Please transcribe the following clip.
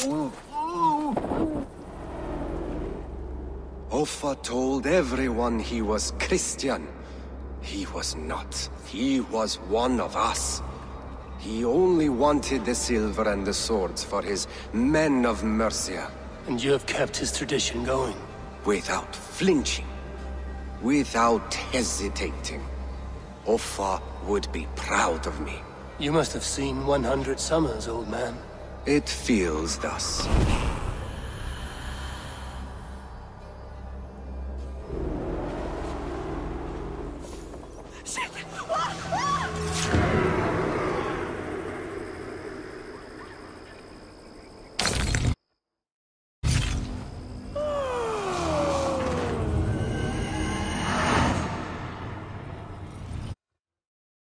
Offa told everyone he was Christian. He was not. He was one of us. He only wanted the silver and the swords for his men of Mercia. And you have kept his tradition going? Without flinching. Without hesitating. Offa would be proud of me. You must have seen 100 summers, old man. It feels thus.